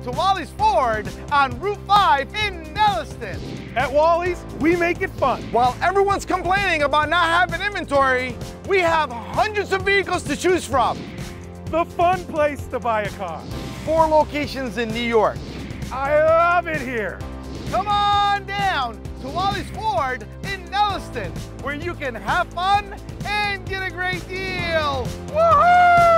to Wally's Ford on Route 5 in Nelliston. At Wally's, we make it fun. While everyone's complaining about not having inventory, we have hundreds of vehicles to choose from. The fun place to buy a car. 4 locations in New York. I love it here. Come on down to Wally's Ford in Nelliston, where you can have fun and get a great deal. Woohoo!